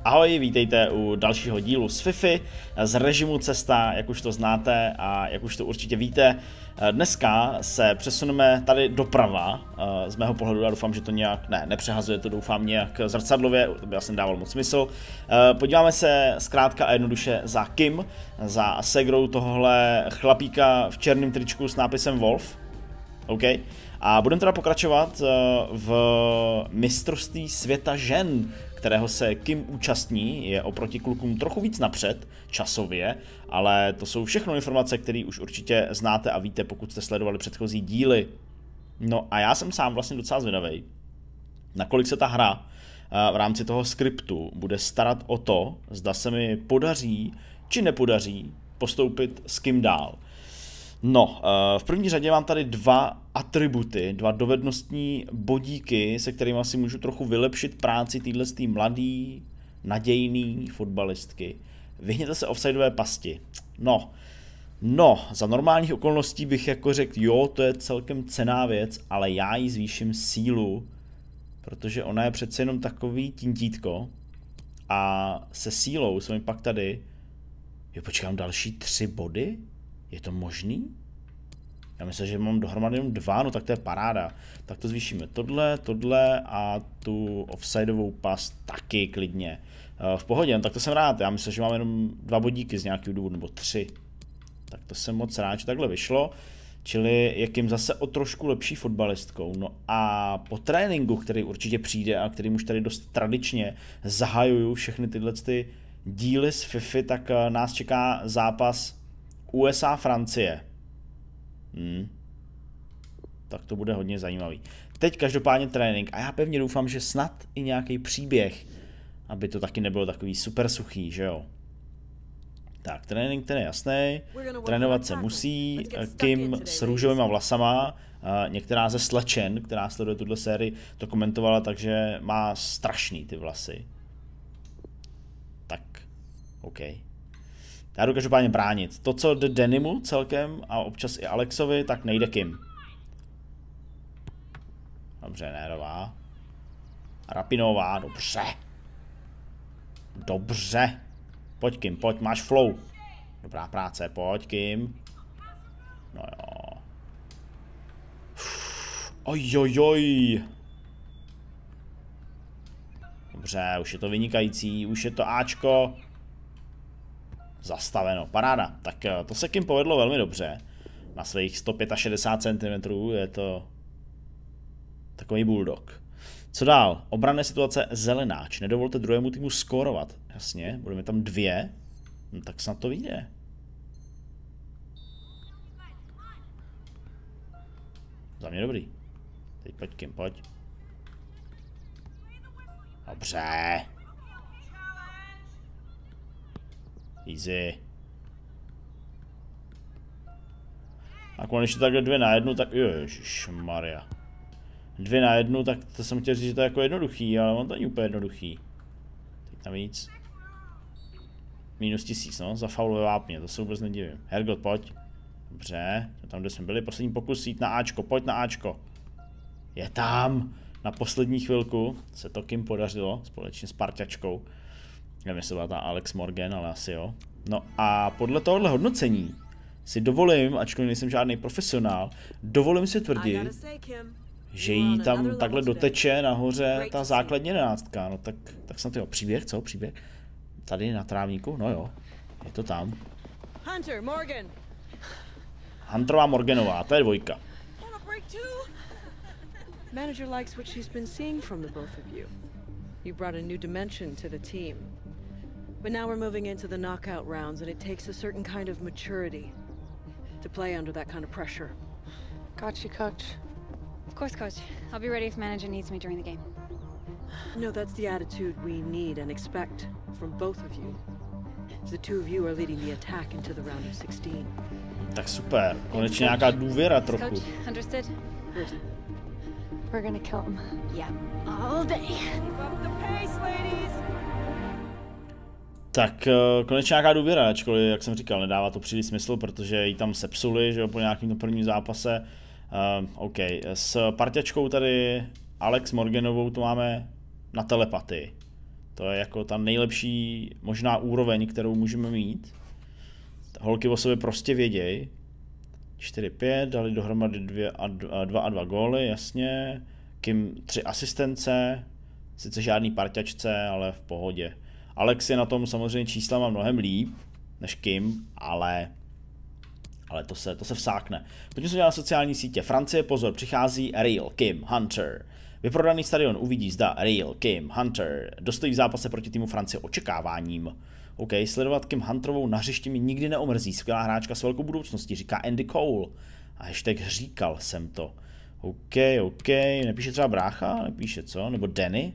Ahoj, vítejte u dalšího dílu z FIFA, z režimu cesta, jak už to znáte a jak už to určitě víte. Dneska se přesuneme tady doprava, z mého pohledu, já doufám, že to nějak, nepřehazuje to, doufám nějak zrcadlově, to by asi nedávalo moc smysl. Podíváme se zkrátka a jednoduše za Kim, za Segrou tohohle chlapíka v černém tričku s nápisem Wolf. OK. A budeme teda pokračovat v mistrovství světa žen, kterého se Kim účastní, je oproti klukům trochu víc napřed, časově, ale to jsou všechno informace, které už určitě znáte a víte, pokud jste sledovali předchozí díly. No a já jsem sám vlastně docela zvědavej, nakolik se ta hra v rámci toho skriptu bude starat o to, zda se mi podaří či nepodaří postoupit s Kim dál. No, v první řadě mám tady dva atributy, dva dovednostní bodíky, se kterými si můžu trochu vylepšit práci téhletý mladý, nadějný fotbalistky. Vyhněte se offsideové pasti. No, za normálních okolností bych jako řekl, jo, to je celkem cenná věc, ale já jí zvýším sílu, protože ona je přece jenom takový tintítko a se sílou jsme pak tady, jo, počkám, další 3 body? Je to možný? Já myslím, že mám dohromady jenom 2, no tak to je paráda. Tak to zvýšíme tohle a tu offsideovou past taky klidně. V pohodě, no tak to jsem rád, já myslím, že mám jenom 2 bodíky z nějakého důvodu, nebo 3. Tak to jsem moc rád, že takhle vyšlo. Čili jakým zase o trošku lepší fotbalistkou. No a po tréninku, který určitě přijde a kterým už tady dost tradičně zahajuju všechny tyhle díly z FIFA, tak nás čeká zápas USA-Francie. Tak to bude hodně zajímavý. Teď každopádně trénink a já pevně doufám, že snad i nějaký příběh, aby to taky nebylo takový super suchý, že jo. Tak, trénink ten je jasný, trénovat se musí, Kim s růžovýma vlasama, některá ze slečen, která sleduje tuhle sérii, to komentovala, takže má strašný ty vlasy. Tak, OK. Já jdu každopádně bránit. To, co jde Denimu celkem a občas i Alexovi, tak nejde Kim. Dobře, Nérová. Rapinová, dobře. Dobře. Pojď Kim, pojď, máš flow. Dobrá práce, pojď Kim. No jo. Ojojoj. Dobře, už je to vynikající, už je to Ačko. Zastaveno, paráda. Tak to se Kim povedlo velmi dobře. Na svých 165 cm je to takový bulldog. Co dál? Obranné situace zelenáč. Nedovolte druhému týmu skórovat. Jasně, budeme tam 2. No, tak snad to vyjde. Za mě dobrý. Teď pojď Kim, pojď. Dobře. Easy. A konečně takhle 2 na 1, tak ježišmarja. 2 na 1, tak to jsem chtěl říct, že to je jako jednoduchý, ale on to není úplně jednoduchý. Teď navíc. -1000, no, za faul ve vápně, to se vůbec nedivím. Hergot, pojď. Dobře, tam, kde jsme byli, poslední pokus jít na Ačko, pojď na Ačko. Je tam! Na poslední chvilku se to Kim podařilo, společně s parťačkou. Nevím, jestli byla ta Alex Morgan, ale asi jo. No a podle tohohle hodnocení si dovolím, ačkoliv nejsem žádný profesionál, dovolím si tvrdit, že jí tam takhle doteče nahoře ta základní 11. No tak snad jo, příběh, co? Příběh? Tady na trávníku? No jo, je to tam. Hunterová Morganová, to je 2. Manager likes what she's been seeing from the both of you. You brought a new dimension to the team. But now we're moving into the knockout rounds, and it takes a certain kind of maturity to play under that kind of pressure. Gotcha, Coach. Of course, Coach. I'll be ready if manager needs me during the game. No, that's the attitude we need and expect from both of you. The two of you are leading the attack into the round of 16. Tak super, konečně nějaká důvěra trochu. Coach, understood? We're gonna kill him. Yeah, all day. Keep up the pace, ladies. Tak konečně nějaká důvěra, ačkoliv, jak jsem říkal, nedává to příliš smysl, protože ji tam sepsuli, že jo, po nějakým prvním zápase. OK, s parťačkou tady Alex Morganovou to máme na telepatii. To je jako ta nejlepší možná úroveň, kterou můžeme mít. Holky o sobě prostě vědějí. 4-5, dali dohromady 2 góly, jasně. Kim 3 asistence, sice žádný parťačce, ale v pohodě. Alex je na tom samozřejmě číslama mnohem líp než Kim, ale to se vsákne. Pojďme se dělat na sociální sítě. Francie, pozor, přichází Real, Kim, Hunter. Vyprodaný stadion uvidí, zda Real, Kim, Hunter dostojí v zápase proti týmu Francie očekáváním. OK, sledovat Kim Hunterovou na hřišti mi nikdy neomrzí. Skvělá hráčka s velkou budoucností, říká Andy Cole. A hashtag říkal jsem to. OK, nepíše třeba brácha, nepíše co, nebo Danny.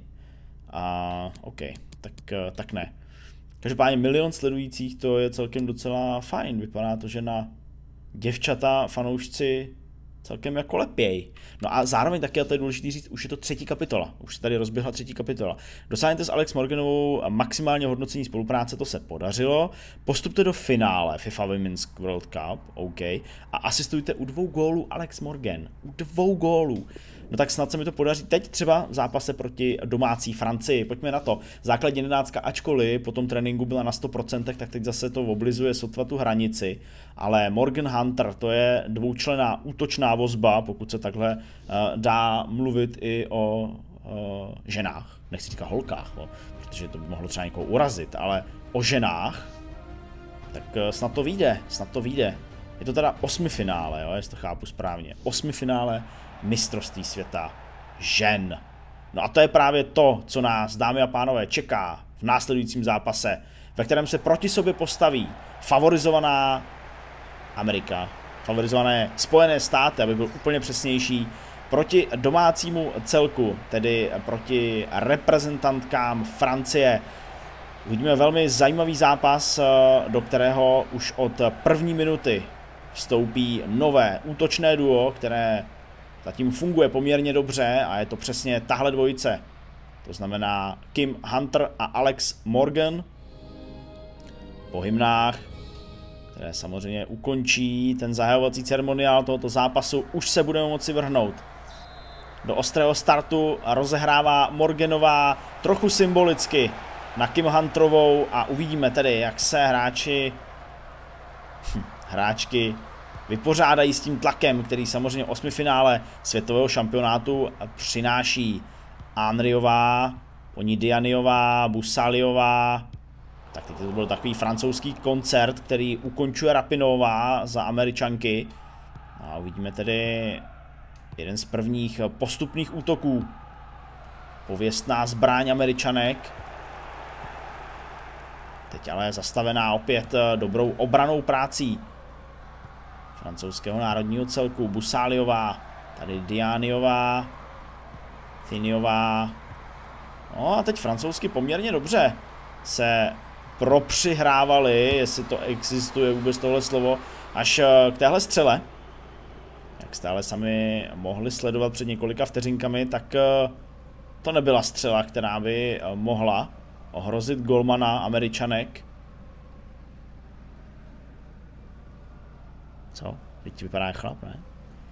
OK, tak ne. Každopádně 1 milion sledujících, to je celkem docela fajn. Vypadá to, že na děvčata fanoušci celkem jako lepěj. No a zároveň taky, a to je důležité říct, už je to 3. kapitola. Už se tady rozběhla 3. kapitola. Dosáhnete s Alex Morganovou maximálně hodnocení spolupráce, to se podařilo. Postupte do finále FIFA Women's World Cup, OK. A asistujte u 2 gólů Alex Morgan. U 2 gólů. No tak snad se mi to podaří teď třeba v zápase proti domácí Francii. Pojďme na to. Základní 11, ačkoliv po tom tréninku byla na 100%, tak teď zase to oblizuje sotva tu hranici. Ale Morgan Hunter, to je dvoučlenná útočná vozba, pokud se takhle dá mluvit i o ženách. Nechci říkat holkách, protože to by mohlo třeba někoho urazit, ale o ženách, tak snad to vyjde. Je to teda 8. finále, jo, jestli to chápu správně. 8. finále mistrovství světa žen. No a to je právě to, co nás, dámy a pánové, čeká v následujícím zápase, ve kterém se proti sobě postaví favorizovaná Amerika, favorizované Spojené státy, aby byl úplně přesnější, proti domácímu celku, tedy proti reprezentantkám Francie. Uvidíme velmi zajímavý zápas, do kterého už od první minuty vstoupí nové útočné duo, které zatím funguje poměrně dobře a je to přesně tahle dvojice. To znamená Kim Hunter a Alex Morgan. Po hymnách, které samozřejmě ukončí ten zahajovací ceremoniál tohoto zápasu, už se budeme moci vrhnout do ostrého startu. Rozehrává Morganová trochu symbolicky na Kim Hunterovou a uvidíme tedy, jak se hráčky vypořádají s tím tlakem, který samozřejmě 8. finále světového šampionátu přináší. Anriová, po ní Dianiová, Busaliová. Tak teď to byl takový francouzský koncert, který ukončuje Rapinová za Američanky. A uvidíme tedy jeden z prvních postupných útoků. Pověstná zbraň Američanek. Teď ale zastavená opět dobrou obranou prácí francouzského národního celku. Busaliová, tady Dianiová, Thiniová. No a teď francouzsky poměrně dobře se propřihrávali, jestli to existuje vůbec tohle slovo, až k téhle střele. Jak jste ale sami mohli sledovat před několika vteřinkami, tak to nebyla střela, která by mohla ohrozit golmana Američanek. Co? Teď vypadá jak chlap, ne?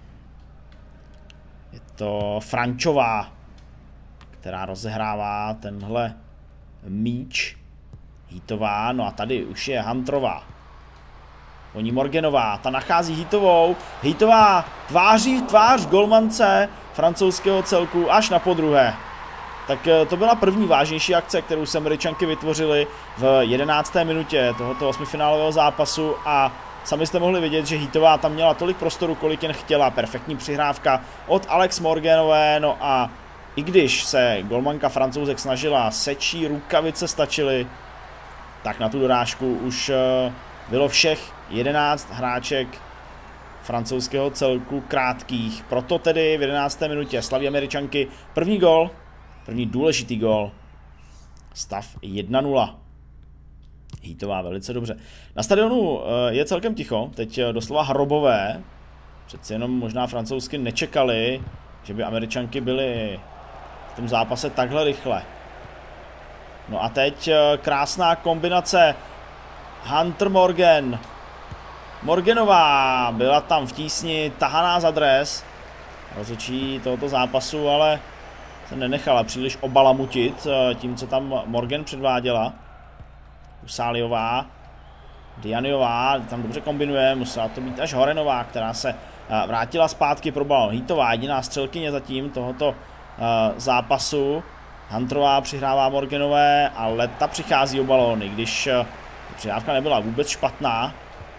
Je to Frančová, která rozehrává tenhle míč. Hitová, no a tady už je Hunterová. Po ní Morganová, ta nachází Hitovou. Hitová tváří v tvář golmance francouzského celku až na podruhé. Tak to byla první vážnější akce, kterou se Američanky vytvořily v 11. minutě tohoto 8finálového zápasu a sami jste mohli vidět, že Hitová tam měla tolik prostoru, kolik jen chtěla. Perfektní přihrávka od Alex Morganové, no a i když se golmanka Francouzek snažila, sečí rukavice stačily, tak na tu dorážku už bylo všech 11 hráček francouzského celku krátkých. Proto tedy v 11. minutě slaví Američanky první gól, první důležitý gól. Stav 1-0. Hitová velice dobře. Na stadionu je celkem ticho, teď doslova hrobové. Přeci jenom možná francouzsky nečekali, že by Američanky byly v tom zápase takhle rychle. No a teď krásná kombinace Hunter Morgan. Morganová byla tam v tísni, tahaná za dres. Rozhodčí tohoto zápasu ale se nenechala příliš obalamutit tím, co tam Morgan předváděla. Busáliová, Dianiová, tam dobře kombinuje, musela to být až Horenová, která se vrátila zpátky pro balon. Hítová, jediná střelkyně zatím tohoto zápasu. Hunterová přihrává Morganové, ale ta přichází o balóny, když přihrávka nebyla vůbec špatná.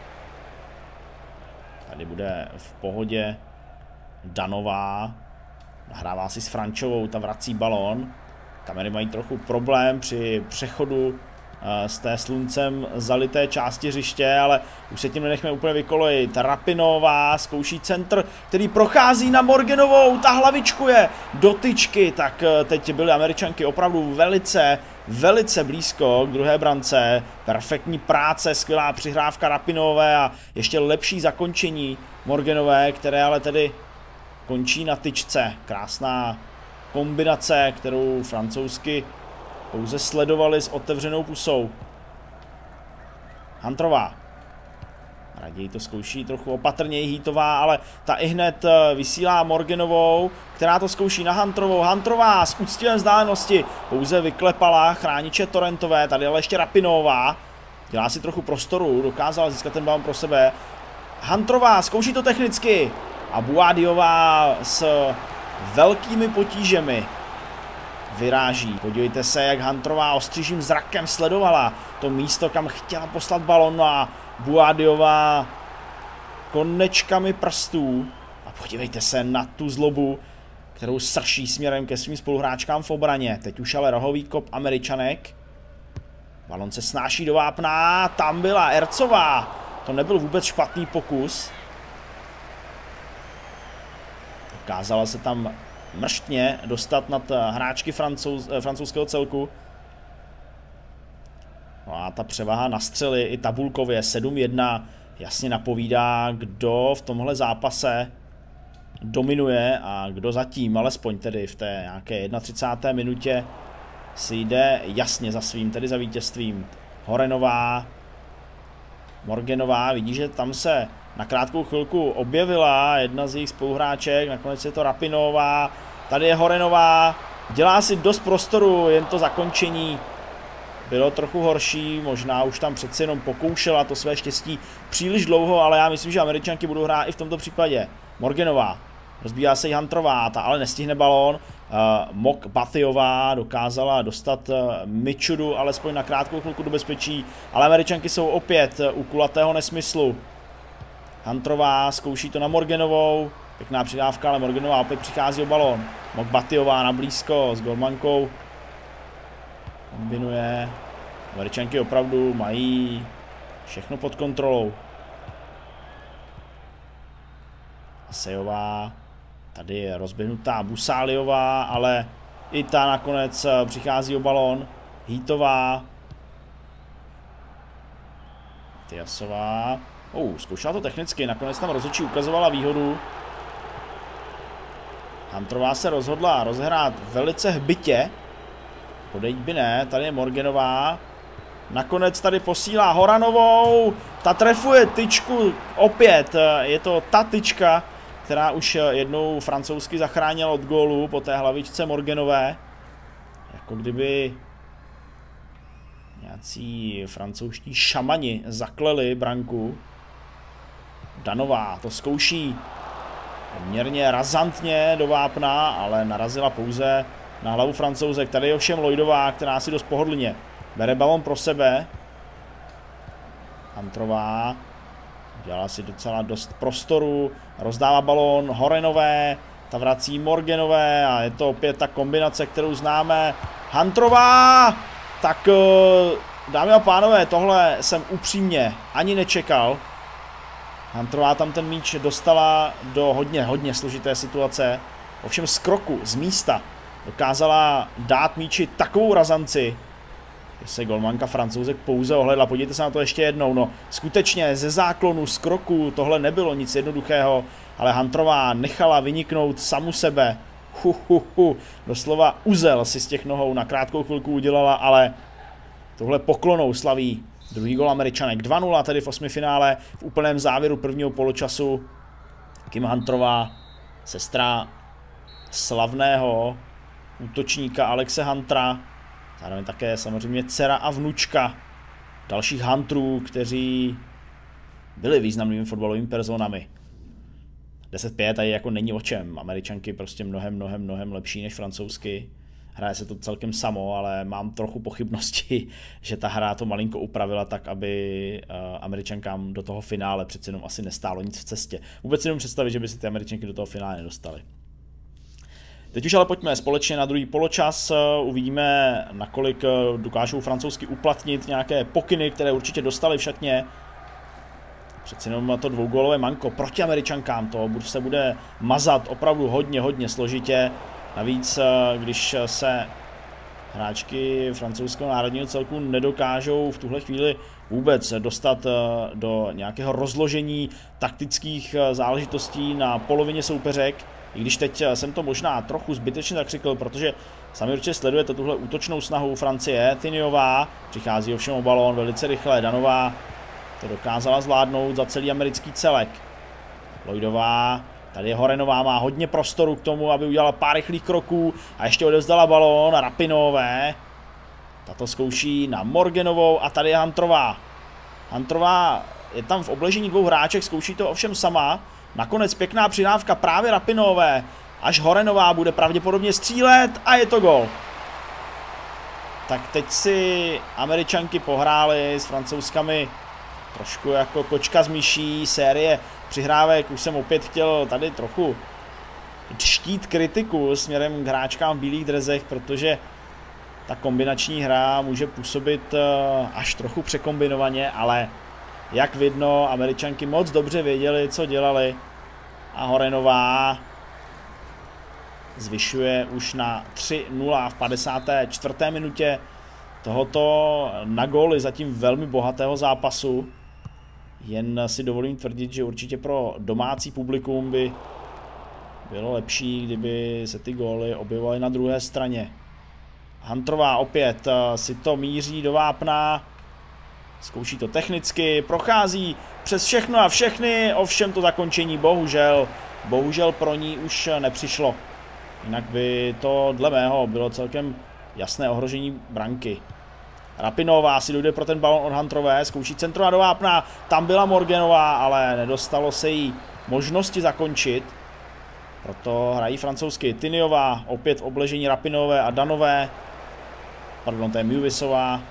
Tady bude v pohodě Danová. Nahrává si s Frančovou, ta vrací balón. Kamery mají trochu problém při přechodu z té sluncem zalité části hřiště, ale už se tím nenechme úplně vykolojit. Rapinová zkouší centr, který prochází na Morganovou, ta hlavičkuje do tyčky, tak teď byly Američanky opravdu velice blízko k druhé brance. Perfektní práce, skvělá přihrávka Rapinové a ještě lepší zakončení Morganové, které ale tedy končí na tyčce. Krásná kombinace, kterou Francouzsky pouze sledovali s otevřenou pusou. Hunterová. Raději to zkouší trochu opatrněji Hítová, ale ta i hned vysílá Morganovou, která to zkouší na Hunterovou. Hunterová s úctivem vzdálenosti pouze vyklepala chrániče Torrentové, tady ale ještě Rapinová. Dělá si trochu prostoru, dokázala získat ten balon pro sebe. Hunterová zkouší to technicky a Buadiová s velkými potížemi vyráží. Podívejte se, jak Hunterová ostřížím zrakem sledovala to místo, kam chtěla poslat balon, a Buadiová konečkami prstů. A podívejte se na tu zlobu, kterou srší směrem ke svým spoluhráčkám v obraně. Teď už ale rohový kop Američanek. Balon se snáší do vápna, tam byla Ercová. To nebyl vůbec špatný pokus. Dokázala se tam mrštně dostat nad hráčky francouzského celku. No a ta převaha na střely i tabulkově 7-1 jasně napovídá, kdo v tomhle zápase dominuje a kdo zatím, alespoň tedy v té nějaké 31. minutě, si jde jasně za svým, tedy za vítězstvím. Horenová, Morganová, vidí, že tam se na krátkou chvilku objevila jedna z jejich spoluhráček, nakonec je to Rapinová, tady je Horenová, dělá si dost prostoru, jen to zakončení bylo trochu horší, možná už tam přeci jenom pokoušela to své štěstí příliš dlouho, ale já myslím, že Američanky budou hrát i v tomto případě. Morganová, rozbíjá se i Hunterová, ta ale nestihne balón. Mokbathiová dokázala dostat Michudu alespoň na krátkou chvilku do bezpečí, ale Američanky jsou opět u kulatého nesmyslu. Hunterová zkouší to na Morganovou, pěkná přidávka, ale Morganová opět přichází o balón. Mokbathiová na blízko s golmankou. Kombinuje. Američanky opravdu mají všechno pod kontrolou. Sejová. Tady je rozběhnutá Busáliová, ale i ta nakonec přichází o balón. Hítová. Tyasová. Zkoušela to technicky, nakonec tam rozhodčí ukazovala výhodu. Hunterová se rozhodla rozehrát velice hbitě. Podejď by ne, tady je Morganová. Nakonec tady posílá Horanovou. Ta trefuje tyčku opět. Je to ta tyčka, která už jednou francouzsky zachránila od gólu po té hlavičce Morganové. Jako kdyby nějací francouzští šamani zakleli branku. Danová to zkouší poměrně razantně do vápna, ale narazila pouze na hlavu Francouzek. Tady je ovšem Lloydová, která si dost pohodlně bere balon pro sebe. Hunterová dělá si docela dost prostoru, rozdává balón Horenové, ta vrací Morganové a je to opět ta kombinace, kterou známe. Hunterová! Tak dámy a pánové, tohle jsem upřímně ani nečekal. Hunterová tam ten míč dostala do hodně složité situace. Ovšem z kroku, z místa dokázala dát míči takovou razanci, že se golmanka Francouzek pouze ohledla. Podívejte se na to ještě jednou. No, skutečně ze záklonu, z kroku tohle nebylo nic jednoduchého, ale Hunterová nechala vyniknout samu sebe. Doslova uzel si z těch nohou na krátkou chvilku udělala, ale tohle poklonou slaví druhý gol Američanek. 2-0 tedy v osmifinále v úplném závěru prvního poločasu. Kim Hunterová, sestra slavného útočníka Alexe Huntera. Zároveň také samozřejmě dcera a vnučka dalších Hunterů, kteří byli významnými fotbalovými personami. 10-5 tady jako není o čem. Američanky prostě mnohem lepší než francouzsky. Hraje se to celkem samo, ale mám trochu pochybnosti, že ta hra to malinko upravila tak, aby Američankám do toho finále přeci jenom asi nestálo nic v cestě. Vůbec si nemůžu představit, že by si ty Američanky do toho finále nedostaly. Teď už ale pojďme společně na druhý poločas, uvidíme, nakolik dokážou francouzsky uplatnit nějaké pokyny, které určitě dostali v šatně. Přeci jenom to dvougólové manko proti Američankám, to se bude mazat opravdu hodně složitě. Navíc, když se hráčky francouzského národního celku nedokážou v tuhle chvíli vůbec dostat do nějakého rozložení taktických záležitostí na polovině soupeřek, i když teď jsem to možná trochu zbytečně tak řekl, protože sami určitě sledujete tuhle útočnou snahu Francie. Tiniová přichází ovšem o balón velice rychle, Danová to dokázala zvládnout za celý americký celek. Lloydová, tady je Horenová, má hodně prostoru k tomu, aby udělala pár rychlých kroků a ještě odevzdala balón Rapinové. Tato zkouší na Morganovou a tady je Hunterová. Hunterová je tam v obležení dvou hráček, zkouší to ovšem sama. Nakonec pěkná přidávka právě Rapinové, až Horenová bude pravděpodobně střílet a je to gol. Tak teď si Američanky pohrály s Francouzskami trošku jako kočka z myší, série přihrávek. Už jsem opět chtěl tady trochu štít kritiku směrem k hráčkám v bílých drezech, protože ta kombinační hra může působit až trochu překombinovaně, ale jak vidno, Američanky moc dobře věděli, co dělali a Horenová zvyšuje už na 3-0 v 54. minutě tohoto na góly zatím velmi bohatého zápasu. Jen si dovolím tvrdit, že určitě pro domácí publikum by bylo lepší, kdyby se ty góly objevovaly na druhé straně. Hunterová opět si to míří do vápna, zkouší to technicky, prochází přes všechno a všechny, ovšem to zakončení bohužel pro ní už nepřišlo. Jinak by to dle mého bylo celkem jasné ohrožení branky. Rapinová si dojde pro ten balon od Hunterové, zkouší centrovat do vápna, tam byla Morganová, ale nedostalo se jí možnosti zakončit. Proto hrají francouzsky. Tiniová opět v obležení Rapinové a Danové. Pardon, to je Mjuvisová.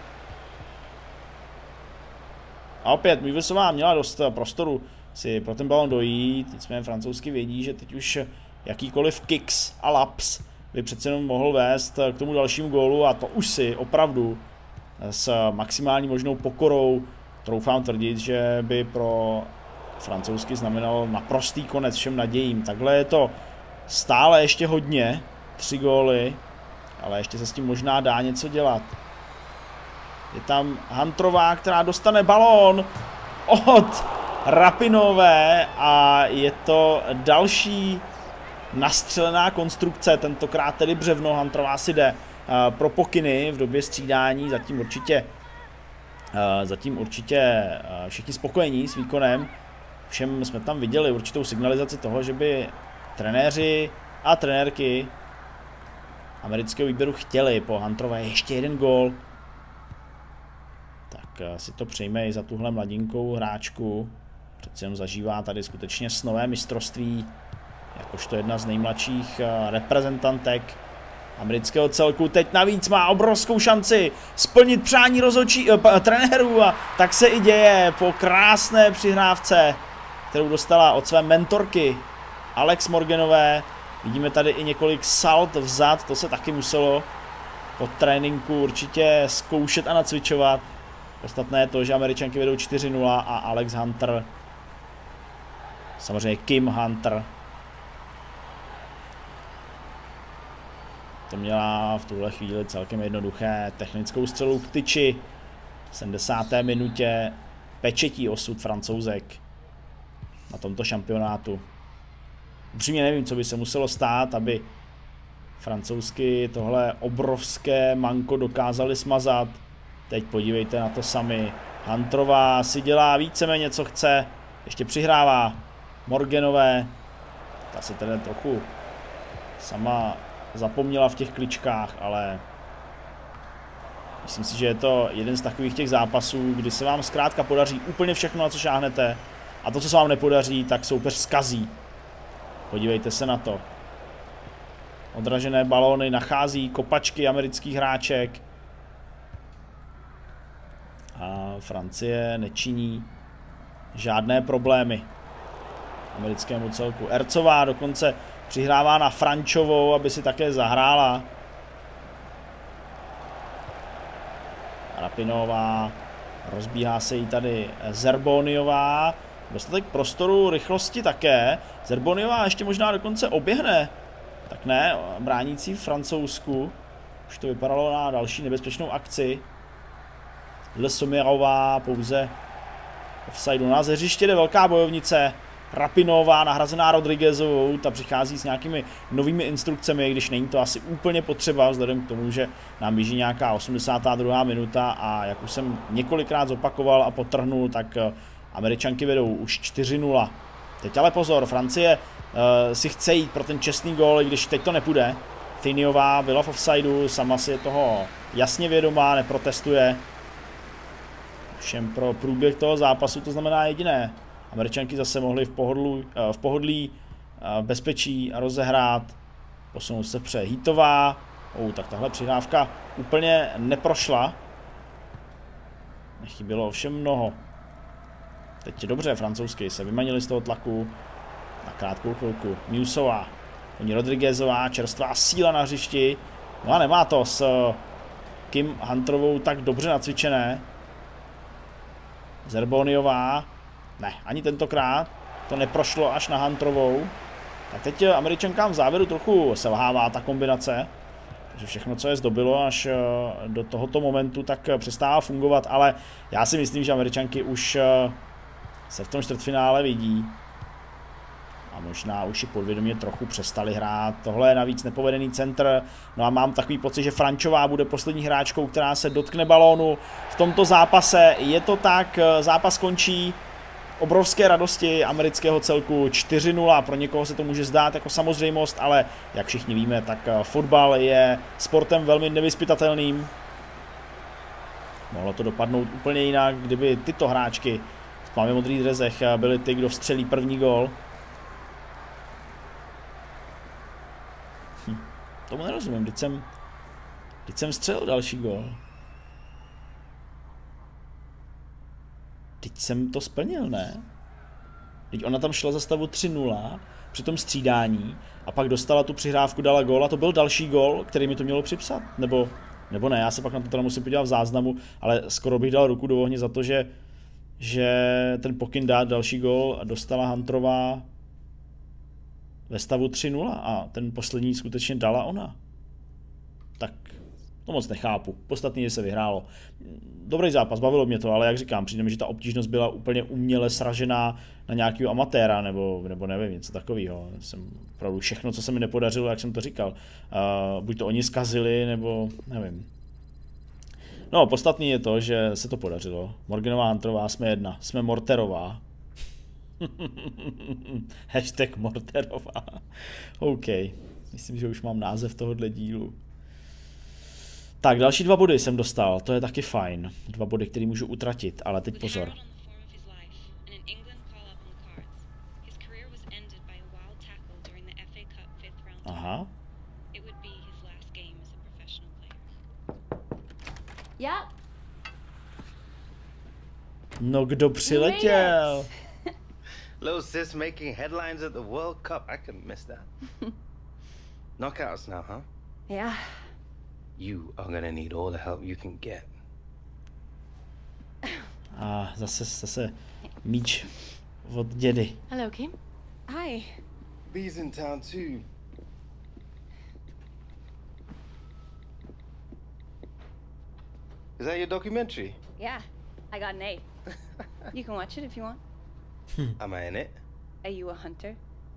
A opět Mjuvisová měla dost prostoru si pro ten balon dojít, nicméně francouzsky vědí, že teď už jakýkoliv kicks a laps by přece jenom mohl vést k tomu dalšímu gólu a to už si opravdu s maximální možnou pokorou troufám tvrdit, že by pro francouzsky znamenalo naprostý konec všem nadějím. Takhle je to stále ještě hodně, 3 góly, ale ještě se s tím možná dá něco dělat. Je tam Hunterová, která dostane balón od Rapinové a je to další nastřelená konstrukce, tentokrát tedy břevno. Hunterová si jde pro pokyny v době střídání, zatím určitě všichni spokojení s výkonem. Všem jsme tam viděli určitou signalizaci toho, že by trenéři a trenérky amerického výběru chtěli po Hunterové ještě jeden gól. Tak si to přejme i za tuhle mladinkou hráčku. Přece jen zažívá tady skutečně snové mistrovství, jakožto jedna z nejmladších reprezentantek amerického celku. Teď navíc má obrovskou šanci splnit přání trenérů a tak se i děje po krásné přihrávce, kterou dostala od své mentorky Alex Morganové. Vidíme tady i několik salt vzad, to se taky muselo po tréninku určitě zkoušet a nacvičovat. Podstatné je to, že Američanky vedou 4-0 a Alex Hunter, samozřejmě Kim Hunter, to měla v tuhle chvíli celkem jednoduché, technickou střelu k tyči. V 70. minutě pečetí osud Francouzek na tomto šampionátu. Upřímně nevím, co by se muselo stát, aby francouzsky tohle obrovské manko dokázali smazat. Teď podívejte na to sami. Hunterová si dělá víceméně, co chce. Ještě přihrává Morganové. Ta se tedy trochu sama zapomněla v těch kličkách, ale myslím si, že je to jeden z takových těch zápasů, kdy se vám zkrátka podaří úplně všechno, na co šáhnete, a to, co se vám nepodaří, tak soupeř zkazí. Podívejte se na to. Odražené balóny, nachází kopačky amerických hráček. A Francie nečiní žádné problémy americkému celku. Ercová dokonce přihrává na Frančovou, aby si také zahrála. Rapinová, rozbíhá se jí tady Zerboniová. Dostatek prostoru, rychlosti také. Zerboniová ještě možná dokonce oběhne. Tak ne, bránící Francouzsku. Už to vypadalo na další nebezpečnou akci. Le Sommerová pouze offsideu. Na hřiště jde velká bojovnice. Rapinová, nahrazená Rodriguezovou, ta přichází s nějakými novými instrukcemi, když není to asi úplně potřeba, vzhledem k tomu, že nám běží nějaká 82. minuta a jak už jsem několikrát zopakoval a podtrhnul, tak Američanky vedou už 4-0. Teď ale pozor, Francie si chce jít pro ten čestný gól, i když teď to nepůjde. Finiová byla v offsideu, sama si je toho jasně vědomá, neprotestuje. Všem pro průběh toho zápasu to znamená jediné. Američanky zase mohly v pohodlí bezpečí rozehrát, posunout se vpřed. Heatová, tak tahle přihrávka úplně neprošla. Nechybělo ovšem mnoho. Teď dobře, francouzsky se vymanili z toho tlaku na krátkou chvilku. Newsová, oni Rodriguezová, čerstvá síla na hřišti. No a nemá to s Kim Hunterovou tak dobře nacvičené. Zerboniová. Ne, ani tentokrát to neprošlo až na Hunterovou. Tak teď Američankám v závěru trochu selhává ta kombinace. Takže všechno, co je zdobilo až do tohoto momentu, tak přestává fungovat. Ale já si myslím, že Američanky už se v tom čtvrtfinále vidí. A možná už i podvědomě trochu přestali hrát. Tohle je navíc nepovedený centr. No a mám takový pocit, že Frančová bude poslední hráčkou, která se dotkne balónu v tomto zápase. Je to tak, zápas končí. Obrovské radosti amerického celku 4-0. Pro někoho se to může zdát jako samozřejmost, ale jak všichni víme, tak fotbal je sportem velmi nevyzpytatelným. Mohlo to dopadnout úplně jinak, kdyby tyto hráčky v tmavě modrých drezech byly ty, kdo vstřelí první gól. Tomu nerozumím, teď jsem vstřelil další gól. Teď jsem to splnil, ne? Teď ona tam šla za stavu 3-0 při tom střídání a pak dostala tu přihrávku, dala gól a to byl další gól, který mi to mělo připsat. Nebo ne, já se pak na to teda musím podívat v záznamu, ale skoro bych dal ruku do ohně za to, že ten pokyn dát další gól dostala Hunterová ve stavu 3-0 a ten poslední skutečně dala ona. Tak to moc nechápu. Podstatně, že se vyhrálo. Dobrý zápas, bavilo mě to, ale jak říkám, přijde mi, že ta obtížnost byla úplně uměle sražená na nějakého amatéra, nebo nevím, něco takového. Jsem opravdu všechno, co se mi nepodařilo, jak jsem to říkal. Buď to oni zkazili, nebo nevím. No, podstatný je to, že se to podařilo. Morganová, Hunterová, jsme jedna. Jsme Morterová. Hashtag Morterová. OK. Myslím, že už mám název tohohle dílu. Tak, další 2 body jsem dostal, to je taky fajn. 2 body, které můžu utratit, ale teď pozor. Aha. No, kdo přiletěl? Little sis making headlines at the World Cup. I couldn't miss that. Knockouts now, huh? Yeah. You are gonna need all the help you can get. A zase míč od dědy. Hello, Kim. Hi. Bee's in town too. Is that your documentary? Yeah, I got an A. You can watch it if you want. Am I in it? Are you a hunter?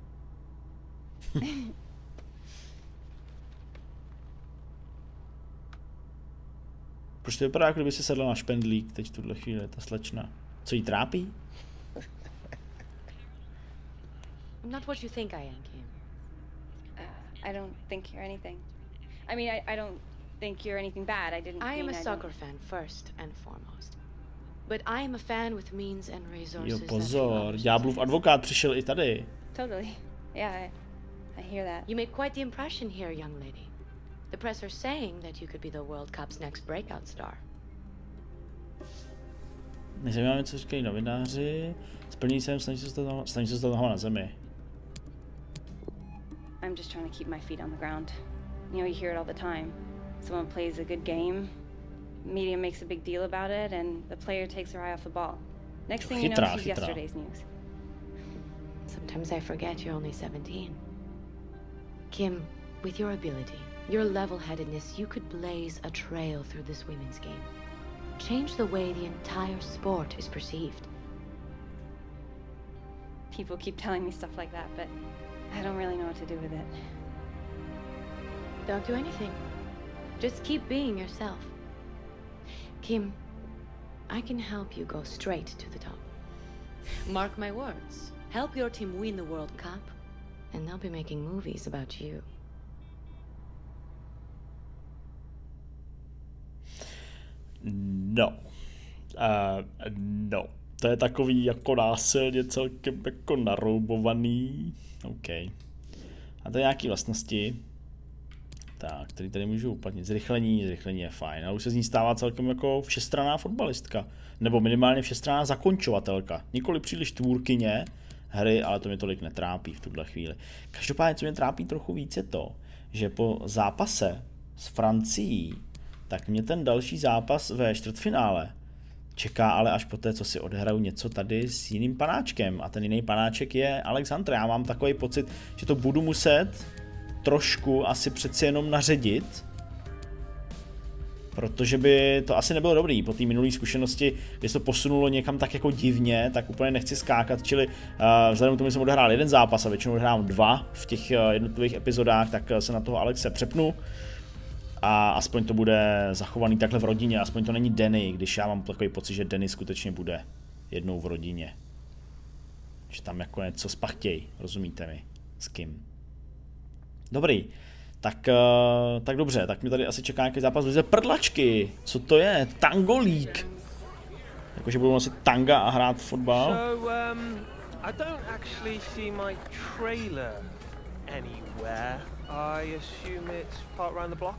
Proč to vypadá, jako kdyby si sedla na špendlík teď v tuhle chvíli, ta slečna? Co jí trápí? I'm not what you think I am, Kim. I don't think you're anything. I mean, I don't think you're anything bad. I didn't I am mean a soccer fan first and foremost. But I am a fan with means and resources. Jo, pozor, ďáblův advokát přišel i tady. Totally. Yeah, I hear that. You made quite the impression here, young lady. The press are saying that you could be the World Cup's next breakout star. Nezajímá mě, co říkají novináři. Splní jsem, snaží se to na zemi. I'm just trying to keep my feet on the ground. You know, you hear it all the time. Someone plays a good game, media makes a big deal about it, and the player takes their eye off the ball. Next thing you know, she's yesterday's news. Sometimes I forget you're only 17. Kim, with your ability, your level-headedness, you could blaze a trail through this women's game. Change the way the entire sport is perceived. People keep telling me stuff like that, but I don't really know what to do with it. Don't do anything. Just keep being yourself. Kim, I can help you go straight to the top. Mark my words. Help your team win the World Cup, and they'll be making movies about you. No. No. To je takový jako násilně celkem jako naroubovaný. OK. A to je nějaký vlastnosti. Tak, který tady můžu uplatnit. Zrychlení je fajn. Ale už se z ní stává celkem jako všestranná fotbalistka. Nebo minimálně všestranná zakončovatelka. Nikoli příliš tvůrkyně hry, ale to mě tolik netrápí v tuhle chvíli. Každopádně, co mě trápí trochu víc, je to, že po zápase s Francií, tak mě ten další zápas ve čtvrtfinále čeká ale až poté, co si odehraju něco tady s jiným panáčkem. A ten jiný panáček je Alex Hunter. Já mám takový pocit, že to budu muset trošku asi přeci jenom naředit, protože by to asi nebylo dobrý po té minulé zkušenosti, kdy se to posunulo někam tak jako divně, tak úplně nechci skákat, čili vzhledem k tomu, že jsem odehrál jeden zápas a většinou odehrávám dva v těch jednotlivých epizodách, tak se na toho Alexe přepnu a aspoň to bude zachovaný takhle v rodině, aspoň to není Danny, když já mám takový pocit, že Danny skutečně bude jednou v rodině. Že tam jako něco spachtěj, rozumíte mi, s kým. Dobrý, tak dobře, tak mi tady asi čeká nějaký zápas v prdlačky. Co to je? Tango League. Jakože budu nosit tanga a hrát fotbal. So, I don't actually see my trailer anywhere. I assume it's part around the block.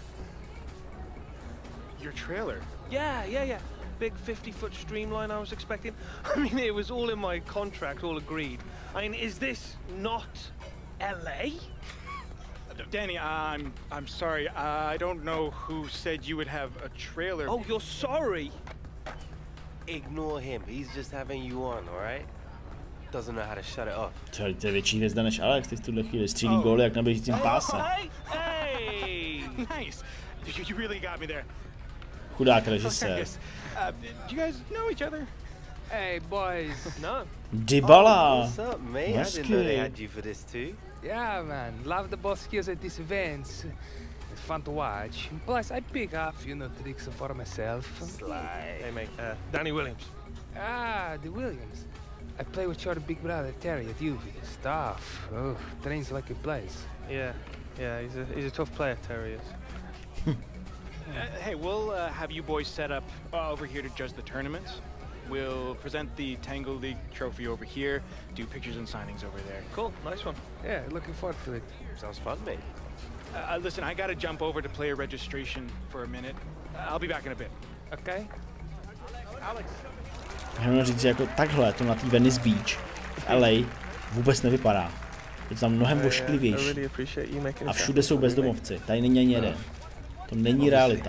Your trailer? Yeah. Big 50-foot streamline I was expecting. I mean, it was all in my contract, all agreed. I mean, is this not LA? Danny, I'm sorry. I don't know who said you would have a trailer. Oh, you're sorry? Ignore him. He's just having you on, all right? Doesn't know how to shut it off. To je větší hvězda než Alex, ty v tuhle chvíli střílí góly jak na běžícím páse. Hey! Nice. You really got me there. Chudák režisér. Do you guys know each other? Hey, boys. No. Dybala. What's up, mate? I didn't know they had you for this too. Yeah, man. Love the boss skills at these events. It's fun to watch. Plus, I pick up, tricks for myself. Sly. Hey, mate. Danny Williams. Ah, the Williams. I play with your big brother Terry at UV. Stuff. Oh, trains like a place. Yeah. He's a tough player, Terry is. Hey, we'll have you boys set up over here to judge the tournaments. We'll present the Tango League trophy over here, do pictures and signings over there. Cool, nice one. Yeah, looking forward to it. Sounds fun, mate. Listen, I gotta jump over to player registration for a minute. I'll be back in a bit. Okay? Alex. Můžeme říct, že jako takhle to na té Venice Beach v LA vůbec nevypadá. Je to tam mnohem vošklivější. A všude jsou bezdomovci. Tady není ani jeden. To není realita.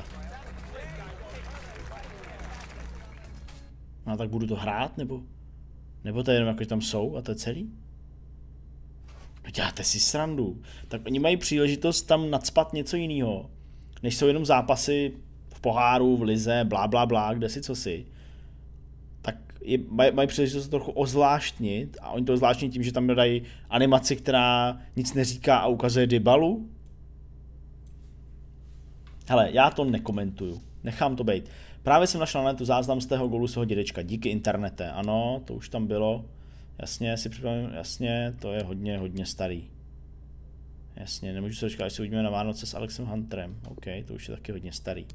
No tak budu to hrát, nebo to je jenom jako, že tam jsou a to je celý? No děláte si srandu. Tak oni mají příležitost tam nacpat něco jiného, než jsou jenom zápasy v poháru, v lize, blá, blá, blá, kde si co si. Tak mají příležitost trochu ozvláštnit a oni to ozvláštní tím, že tam dají animaci, která nic neříká a ukazuje Dybalu. Hele, já to nekomentuju, nechám to být. Právě jsem našel na netu záznam z tého gólu svého dědečka, díky internete, ano, to už tam bylo. Jasně, si připravím, jasně, to je hodně starý. Jasně, nemůžu se dočkat, až se uvidíme na Vánoce s Alexem Hunterem. OK, to už je taky hodně starý.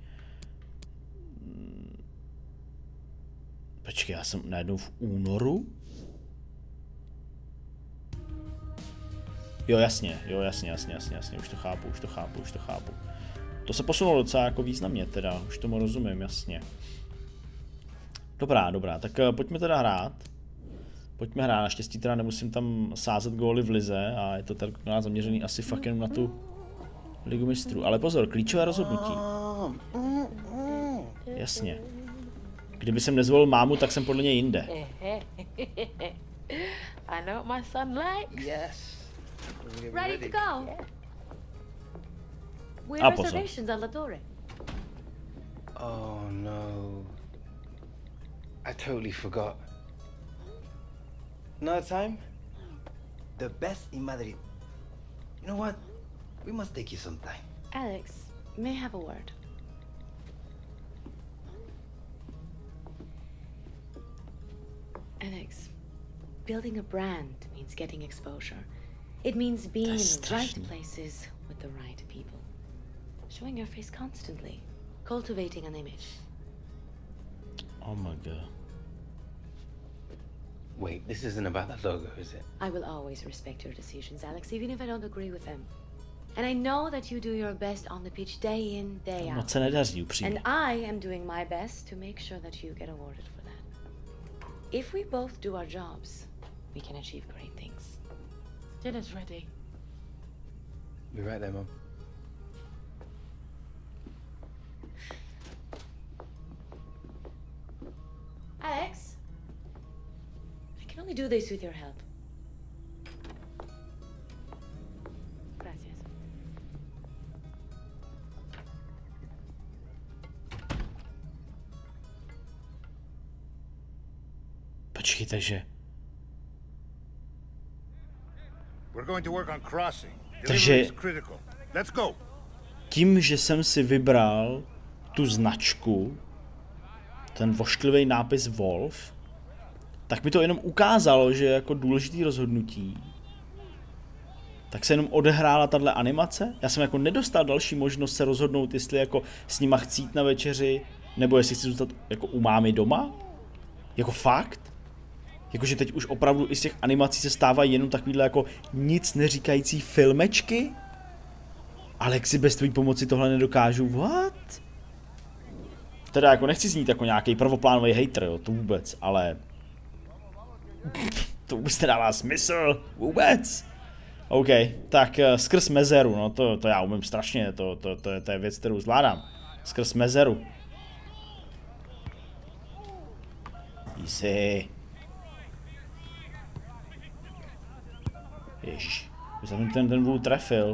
Počkej, já jsem najednou v únoru? Jo, jasně, už to chápu. To se posunulo docela jako významně teda, už tomu rozumím, jasně. Dobrá, tak pojďme teda hrát. Naštěstí teda nemusím tam sázet góly v lize a je to teda zaměřený asi fakt jenom na tu Ligu mistrů. Ale pozor, klíčové rozhodnutí. Jasně. Kdyby jsem nezvolil mámu, tak jsem podle něj jinde. I know what my son likes. Yes. Ready to go? We're Ah, pozor. reservations at La Torre. Oh no. I totally forgot. Another time? The best in Madrid. You know what? We must take you sometime. Alex, may I have a word? Alex, building a brand means getting exposure. It means being in the right places with the right people. Showing your face constantly. Cultivating an image. Oh my god. Wait, this isn't about the logo, is it? I will always respect your decisions, Alex, even if I don't agree with them. And I know that you do your best on the pitch day in, day out. Moc se nedaří, upřímně. And I am doing my best to make sure that you get awarded for that. If we both do our jobs, we can achieve great things. Dinner's ready. Be right there, Mom. Alex? I can only do this with your help. Gracias. Počkej, takže... Takže... Tím, že jsem si vybral tu značku, ten vošklivý nápis Wolf, tak mi to jenom ukázalo, že je jako důležitý rozhodnutí. Tak se jenom odehrála tahle animace. Já jsem jako nedostal další možnost se rozhodnout, jestli jako s nima chci jít na večeři, nebo jestli chci zůstat jako u mámy doma. Jako fakt? Jakože teď už opravdu i z těch animací se stávají jenom takovýhle jako nic neříkající filmečky? Alexi, bez tvojí pomoci tohle nedokážu, what? Teda jako nechci znít jako nějaký prvoplánový hater, jo, to vůbec, ale... To vůbec nedává smysl, vůbec. OK, tak skrz mezeru, no to já umím strašně, to je věc, kterou zvládám. Skrz mezeru. Easy. Ježiš, jsem ten vůl trefil.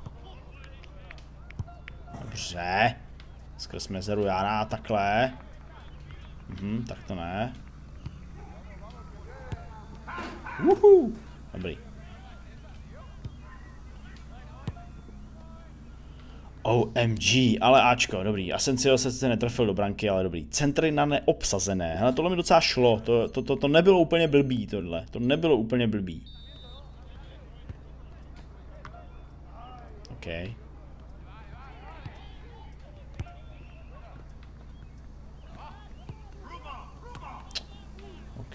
Dobře. Skrz mezeru já rád takhle. Tak to ne. Dobrý. OMG, ale Ačko, dobrý. Asensio se netrefil do branky, ale dobrý. Centry na neobsazené. Hele, tohle mi docela šlo. To nebylo úplně blbý, tohle. To nebylo úplně blbý. OK. OK.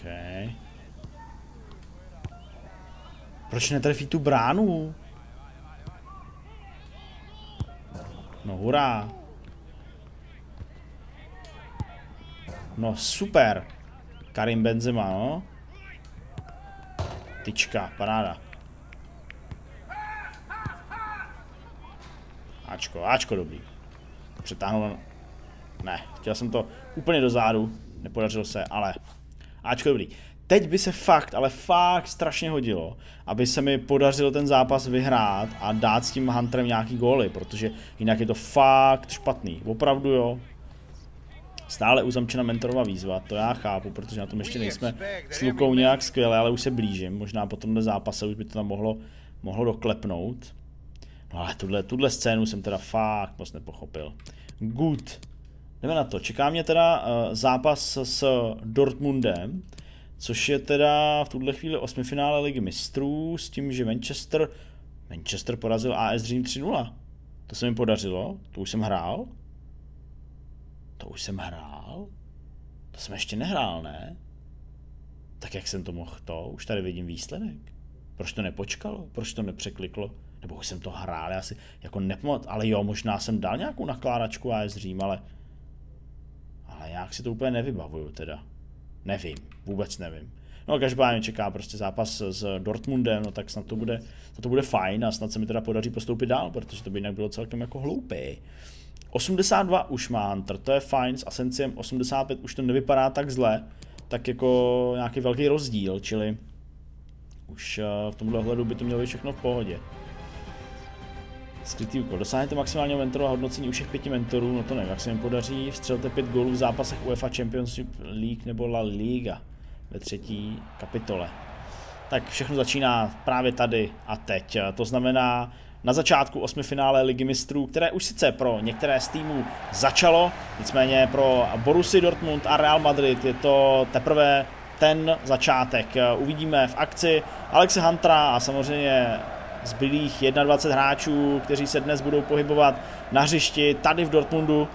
Proč netrefí tu bránu? No hurá. No super. Karim Benzema, no. Tyčka, paráda. Ačko dobrý. Přetáhnul. Ne, chtěl jsem to úplně do zádu. Nepodařilo se, ale Ačko dobrý. Teď by se fakt, ale fakt strašně hodilo, aby se mi podařilo ten zápas vyhrát a dát s tím Hunterem nějaký góly, protože jinak je to fakt špatný. Opravdu jo. Stále uzamčena mentorová výzva, to já chápu, protože na tom ještě nejsme s Lukou nějak skvěle, ale už se blížím. Možná po tomhle zápase už by to tam mohlo doklepnout. No ale tuhle scénu jsem teda fakt moc nepochopil. Good. Jdeme na to. Čeká mě teda zápas s Dortmundem, což je teda v tuhle chvíli osmifinále Ligy mistrů, s tím, že Manchester Manchester porazil AS Dream 3-0. To se mi podařilo? To už jsem hrál? To už jsem hrál? To jsem ještě nehrál, ne? Tak jak jsem to mohl to? Už tady vidím výsledek. Proč to nepočkalo? Proč to nepřekliklo? Nebo už jsem to hrál, já si jako nepamatuji, ale jo, možná jsem dal nějakou nakládačku AS Dream, ale jak si to úplně nevybavuju teda. Nevím, vůbec nevím. No každopádně čeká prostě zápas s Dortmundem, no tak snad to bude fajn a snad se mi teda podaří postoupit dál, protože to by jinak bylo celkem jako hloupý. 82 už má Hunter, to je fajn, s Asenciem 85 už to nevypadá tak zle, tak jako nějaký velký rozdíl, čili už v tomhle ohledu by to mělo být všechno v pohodě. Skrytý úkol. Dosáhnete maximálního mentoru a hodnocení u všech 5 mentorů, no to nevím, jak se jim podaří. Vstřelte 5 gólů v zápasech UEFA Champions League nebo La Liga ve 3. kapitole. Tak všechno začíná právě tady a teď. To znamená na začátku 8. finále Ligy mistrů, které už sice pro některé z týmů začalo, nicméně pro Borussii Dortmund a Real Madrid je to teprve ten začátek. Uvidíme v akci Alexe Huntera a samozřejmě zbylých 21 hráčů, kteří se dnes budou pohybovat na hřišti tady v Dortmundu.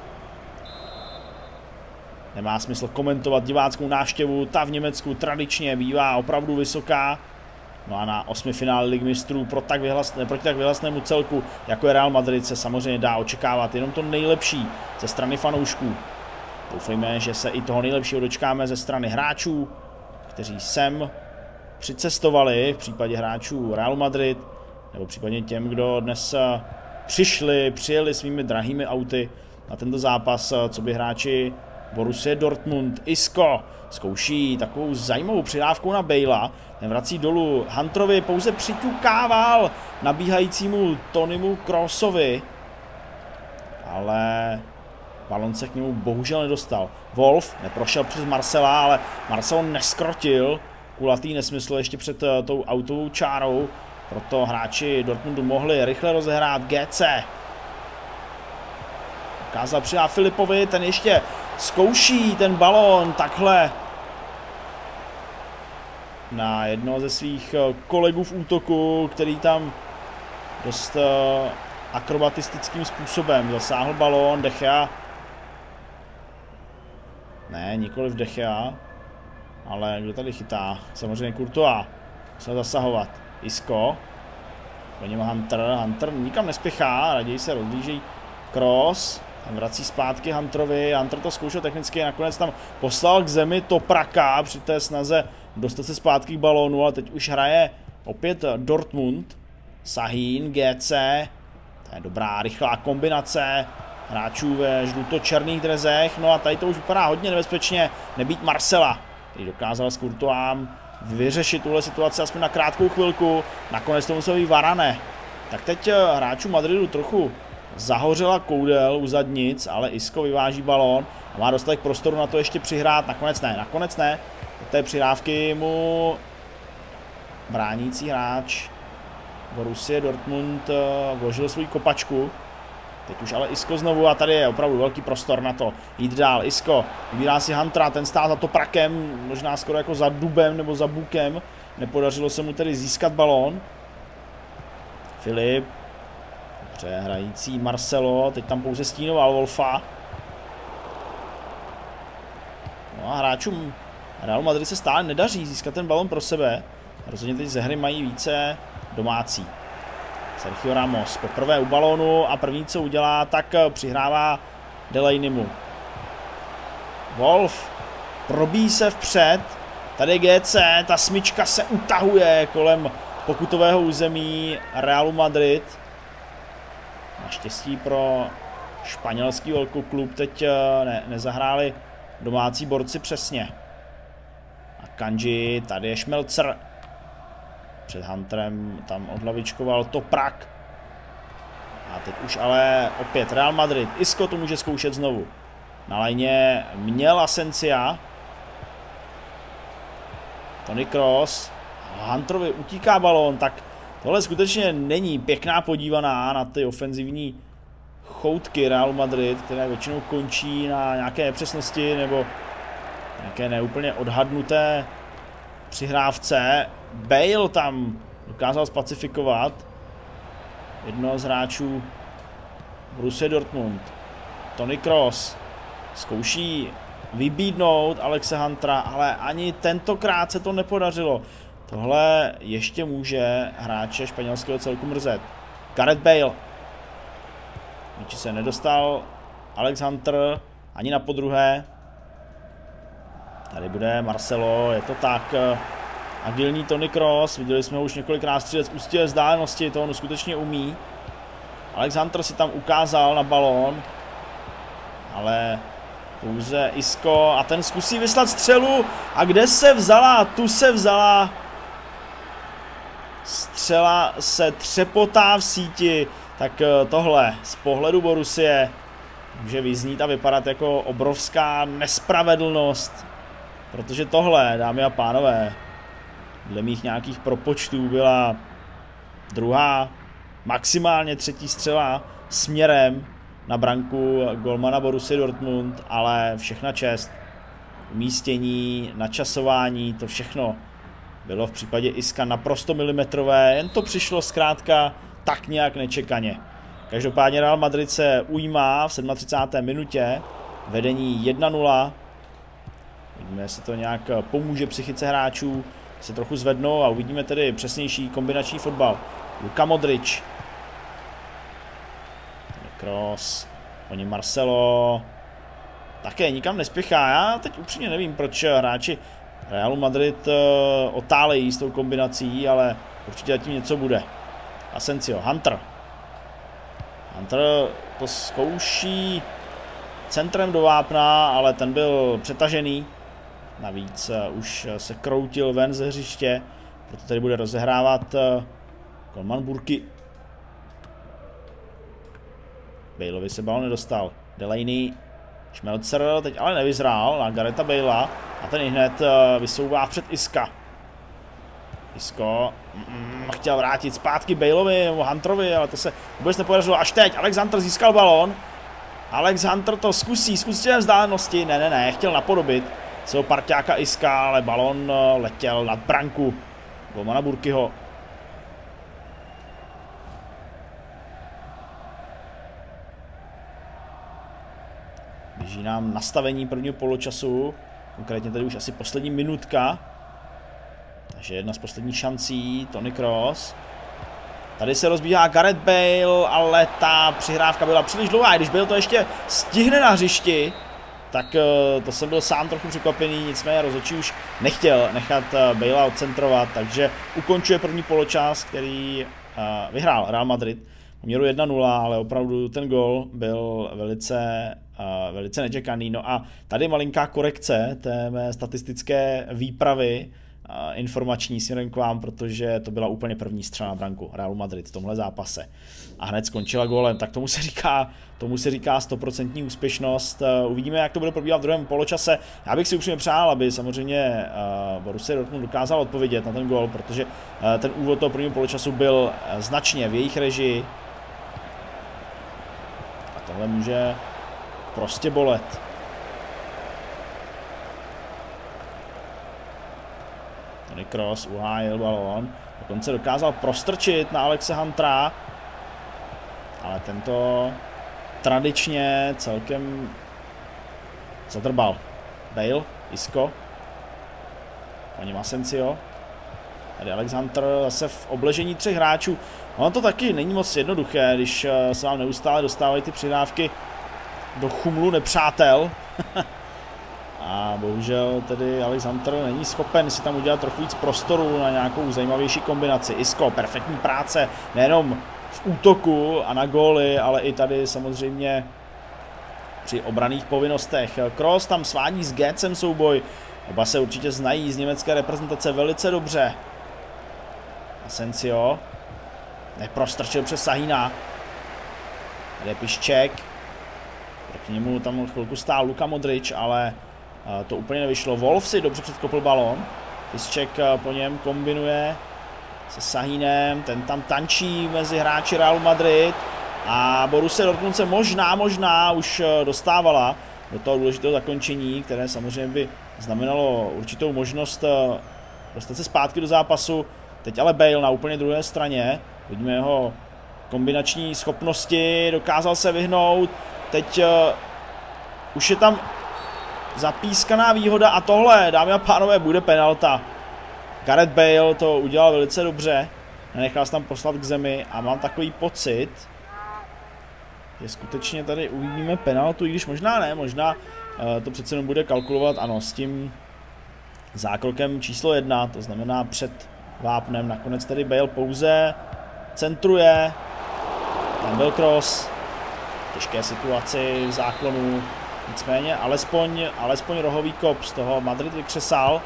Nemá smysl komentovat diváckou návštěvu, ta v Německu tradičně bývá opravdu vysoká. No a na 8. finále Ligy mistrů proti tak vyhlasnému celku, jako je Real Madrid, se samozřejmě dá očekávat jenom to nejlepší ze strany fanoušků. Doufejme, že se i toho nejlepšího dočkáme ze strany hráčů, kteří sem přicestovali v případě hráčů Realu Madrid, nebo případně těm, kdo dnes přijeli svými drahými auty na tento zápas, co by hráči Borussie Dortmund. Isco zkouší takovou zajímavou přidávkou na Bale'a, ten vrací dolů Hunterovi, pouze přiťukával nabíhajícímu Tonymu Krossovi, ale balon se k němu bohužel nedostal. Wolf neprošel přes Marcela, ale Marcel neskrotil kulatý nesmysl ještě před tou autovou čárou, proto hráči Dortmundu mohli rychle rozehrát. GC ukázal přidá Filipovi, ten ještě zkouší ten balón takhle na jednoho ze svých kolegů v útoku, který tam dost akrobatistickým způsobem zasáhl balón. De Gea. Ne, nikoliv De Gea, ale kdo tady chytá? Samozřejmě Courtois. Musel zasahovat. Isco. Po něm Hunter nikam nespěchá, raději se rozlíží Kroos. Tam vrací zpátky Hunterovi. Hunter to zkoušel technicky, nakonec tam poslal k zemi Topraka při té snaze dostat se zpátky k balónu, ale teď už hraje opět Dortmund. Sahin, GC. To je dobrá, rychlá kombinace hráčů ve žluto-černých drezech. No a tady to už vypadá hodně nebezpečně, nebýt Marcela, který dokázal s Courtoisem vyřešit tuhle situaci aspoň na krátkou chvilku. Nakonec to musel být Varane. Tak teď hráčů Madridu trochu zahořela koudel u zadnic, ale Isco vyváží balón a má dostatek prostoru na to ještě přihrát. Nakonec ne. Do té přihrávky mu bránící hráč Borussie Dortmund vložil svou kopačku. Teď už ale Isco znovu a tady je opravdu velký prostor na to jít dál. Isco vybírá si Huntera, ten stál za Toprakem, možná skoro jako za dubem nebo za bukem. Nepodařilo se mu tedy získat balón. Filip. Dobře, hrající Marcelo, teď tam pouze stínoval Wolfa. No a hráčům Real Madrid se stále nedaří získat ten balón pro sebe. Rozhodně teď ze hry mají více domácí. Sergio Ramos poprvé u balónu a první, co udělá, tak přihrává Delaneymu. Wolf probíjí se vpřed. Tady GC, ta smyčka se utahuje kolem pokutového území Realu Madrid. Naštěstí pro španělský velkoklub teď nezahráli domácí borci přesně. A Kanji, tady je Schmelzer. Před Hunterem tam odlavičkoval Toprak. A teď už ale opět Real Madrid. Isco to může zkoušet znovu. Na lajně měl Asencia. Tony Kroos. Hunterovi utíká balón, tak tohle skutečně není pěkná podívaná na ty ofenzivní choutky Real Madrid, které většinou končí na nějaké nepřesnosti nebo nějaké neúplně odhadnuté přihrávce. Bale tam dokázal spacifikovat. jednoho z hráčů Borussia Dortmund. Toni Kroos zkouší vybídnout Alexe Huntera, ale ani tentokrát se to nepodařilo. Tohle ještě může hráče španělského celku mrzet. Gareth Bale. Míči se nedostal Alex Hunter ani na podruhé. Tady bude Marcelo, je to tak. Agilní Toni Kroos, viděli jsme ho už několikrát střílet z úzké vzdálenosti, to on skutečně umí. Alex Hunter si tam ukázal na balón, ale pouze Isco a ten zkusí vyslat střelu. A kde se vzala? Tu se vzala. Střela se třepotá v síti. Tak tohle z pohledu Borussie může vyznít a vypadat jako obrovská nespravedlnost. Protože tohle, dámy a pánové, dle mých nějakých propočtů byla druhá, maximálně třetí střela směrem na branku golmana Borussia Dortmund, ale všechna čest, umístění, načasování, to všechno bylo v případě Iska naprosto milimetrové, jen to přišlo zkrátka tak nějak nečekaně. Každopádně Real Madrid se ujímá v 37. minutě, vedení 1-0. Vidíme, jestli to nějak pomůže psychice hráčů se trochu zvednou a uvidíme tedy přesnější kombinační fotbal. Luka Modric. Kroos, po něm Marcelo. Také nikam nespěchá. Já teď upřímně nevím, proč hráči Realu Madrid otálejí s tou kombinací, ale určitě tím něco bude. Asensio, Hunter. Hunter to zkouší centrem do vápna, ale ten byl přetažený. Navíc už se kroutil ven ze hřiště, proto tady bude rozehrávat golman Burky. Baleovi se balon nedostal. Delaney, Schmelzer teď ale nevyzrál na Gareta Balea a ten hned vysouvá před Iska. Isco chtěl vrátit zpátky Baleovi nebo Hunterovi, ale to se vůbec nepodařilo až teď. Alex Hunter získal balon. Alex Hunter to zkusí vzdálenosti. Ne, chtěl napodobit svého parťáka Iska, ale balon letěl nad branku golmana Burkyho. Běží nám nastavení prvního poločasu, konkrétně tady už asi poslední minutka. Takže jedna z posledních šancí, Toni Kroos. Tady se rozbíhá Gareth Bale, ale ta přihrávka byla příliš dlouhá. Když Bale to ještě stihne na hřišti, tak to jsem byl sám trochu překvapený, nicméně rozhodčí už nechtěl nechat Balea odcentrovat, takže ukončuje první poločas, který vyhrál Real Madrid v poměru 1-0, ale opravdu ten gol byl velice nečekaný. No a tady malinká korekce té mé statistické výpravy informační směrem k vám, protože to byla úplně první střela na branku Realu Madrid v tomhle zápase. A hned skončila gólem, tak tomu se říká 100% úspěšnost. Uvidíme, jak to bude probíhat v druhém poločase. Já bych si upřímně přál, aby samozřejmě Borussia Dortmund dokázal odpovědět na ten gól, protože ten úvod toho prvního poločasu byl značně v jejich režii. A tohle může prostě bolet. Toni Kroos uhájil balón, dokonce dokázal prostrčit na Alexe Huntera, ale tento tradičně celkem zadrbal. Bale, Isco, po něm Asensio, tady Alex Hunter zase v obležení 3 hráčů. Ono to taky není moc jednoduché, když se vám neustále dostávají ty přidávky do chumlu nepřátel. A bohužel tedy Alex Hunter není schopen si tam udělat trochu víc prostoru na nějakou zajímavější kombinaci. Isco, perfektní práce, nejenom v útoku a na góly, ale i tady samozřejmě při obranných povinnostech. Kroos tam svádí s Götzem souboj, oba se určitě znají z německé reprezentace velice dobře. Asensio neprostrčil přes Sahina. Tady je Piszczek, proti němu tam chvilku stál Luka Modric, ale to úplně nevyšlo. Wolf si dobře předkopl balón. Piszczek po něm kombinuje se Sahinem, ten tam tančí mezi hráči Realu Madrid a Borussia Dortmund se možná už dostávala do toho důležitého zakončení, které samozřejmě by znamenalo určitou možnost dostat se zpátky do zápasu. Teď ale Bale na úplně druhé straně, vidíme jeho kombinační schopnosti, dokázal se vyhnout, teď už je tam zapískaná výhoda a tohle, dámy a pánové, bude penalta. Gareth Bale to udělal velice dobře, nenechal se tam poslat k zemi a mám takový pocit, že skutečně tady uvidíme penaltu, i když možná ne, možná to přece jenom bude kalkulovat, ano, s tím zákrokem číslo 1, to znamená před vápnem, nakonec tady Bale pouze centruje, tam byl cross, těžké situaci v záklonu, nicméně alespoň rohový kop z toho Madrid vykřesal.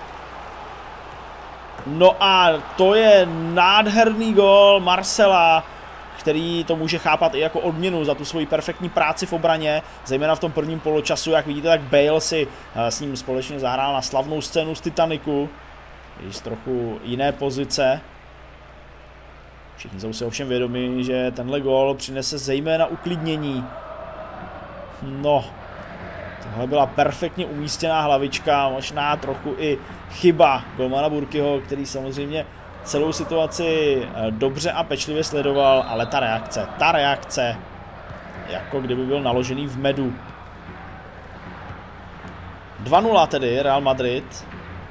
No a to je nádherný gól Marcela, který to může chápat i jako odměnu za tu svoji perfektní práci v obraně, zejména v tom prvním poločasu, jak vidíte, tak Bale si s ním společně zahrál na slavnou scénu z Titaniku, i z trochu jiné pozice. Všichni jsou si ovšem vědomi, že tenhle gól přinese zejména uklidnění. No, tohle byla perfektně umístěná hlavička, možná trochu i chyba golmana Burkiho, který samozřejmě celou situaci dobře a pečlivě sledoval, ale ta reakce, jako kdyby byl naložený v medu. 2-0 tedy Real Madrid.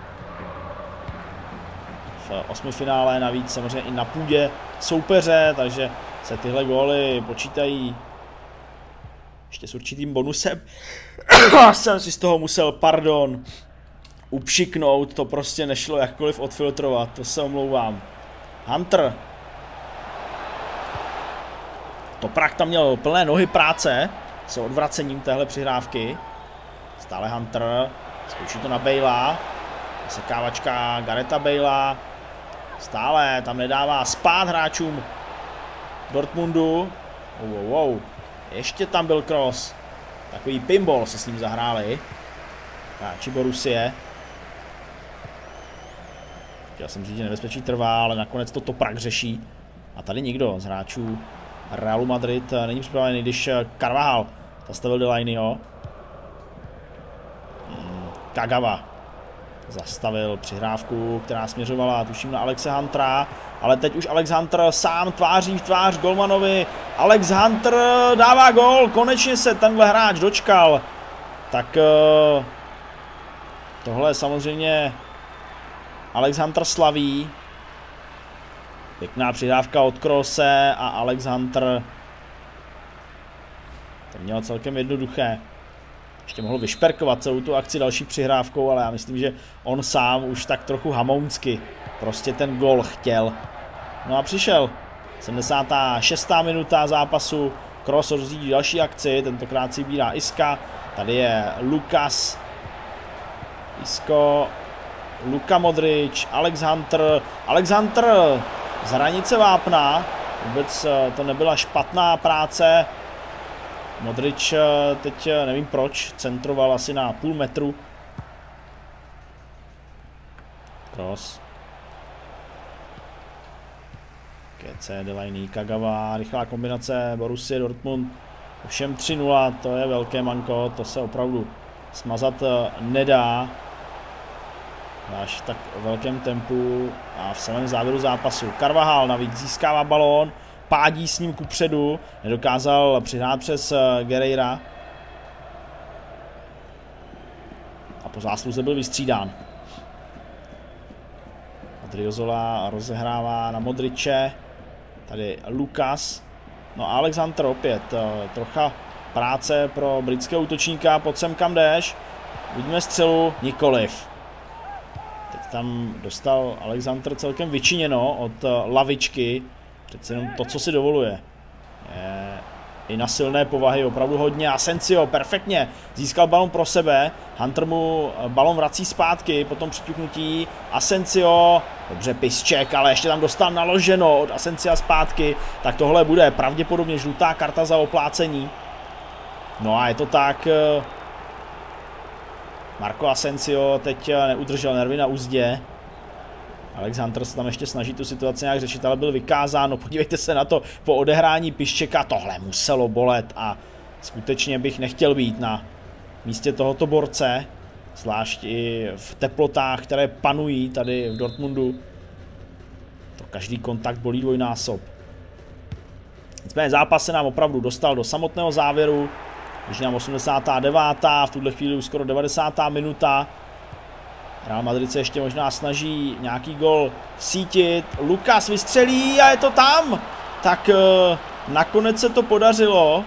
V osmifinále navíc samozřejmě i na půdě soupeře, takže se tyhle góly počítají ještě s určitým bonusem. Jsem si z toho musel, upšiknout, to prostě nešlo jakkoliv odfiltrovat, to se omlouvám. Hunter. Toprak tam měl plné nohy práce s odvracením téhle přihrávky. Stále Hunter, zkouší to na Balea. Sekávačka Garetha Balea. Stále tam nedává spát hráčům Dortmundu. Wow. Ještě tam byl cross. Takový pinball se s ním zahráli hráči Borussie. Chtěl jsem říct, že nebezpečí trvá, ale nakonec to Toprak řeší. A tady nikdo z hráčů Realu Madrid není připravený, když Carvajal zastavil Delaneyho. Kagawa zastavil přihrávku, která směřovala, tuším, na Alexe Huntera, ale teď už Alex Hunter sám tváří v tvář golmanovi. Alex Hunter dává gól, konečně se tenhle hráč dočkal. Tak tohle samozřejmě Alex Hunter slaví. Pěkná přihrávka od Kroose a Alex Hunter to měl celkem jednoduché. Ještě mohl vyšperkovat celou tu akci další přihrávkou, ale já myslím, že on sám už tak trochu hamounsky prostě ten gól chtěl. No a přišel. 76. minuta zápasu. Kroos rozjíždí další akci, tentokrát si vybírá Iska. Tady je Lukas. Isco. Luka Modric. Alex Hunter. Alex Hunter z hranice vápna. Vůbec to nebyla špatná práce. Modric teď nevím proč, centroval asi na půl metru. Kroos. KC, Delaney, Kagawa, rychlá kombinace Borussia Dortmund. Ovšem 3-0, to je velké manko, to se opravdu smazat nedá. Až v tak velkém tempu a v samém závěru zápasu. Carvajal navíc získává balón, pádí s ním kupředu, nedokázal přihrát přes Guerreira. A po zásluze byl vystřídán. Adriozola rozehrává na Modriče. Tady Lukas. No a Alex Hunter opět. Trocha práce pro britského útočníka. Pojď sem, kam jdeš. Vidíme střelu. Nikoliv. Teď tam dostal Alex Hunter celkem vyčiněno od lavičky. Přece jenom to, co si dovoluje. Je i na silné povahy opravdu hodně. Asensio perfektně získal balon pro sebe. Hunter mu balon vrací zpátky, potom přiťuknutí. Asensio, dobře Piszczek, ale ještě tam dostal naloženo od Asensia zpátky. Tak tohle bude pravděpodobně žlutá karta za oplácení. No a je to tak. Marco Asensio teď neudržel nervy na uzdě. Alex Hunter se tam ještě snaží tu situaci nějak řešit, ale byl vykázán. No podívejte se na to, po odehrání Piszczeka tohle muselo bolet a skutečně bych nechtěl být na místě tohoto borce, zvlášť i v teplotách, které panují tady v Dortmundu. To každý kontakt bolí dvojnásob. Nicméně zápas se nám opravdu dostal do samotného závěru, když nám 89. v tuhle chvíli už skoro 90. minuta. Real Madrid se ještě možná snaží nějaký gol vsítit, Lucas vystřelí a je to tam! Tak nakonec se to podařilo.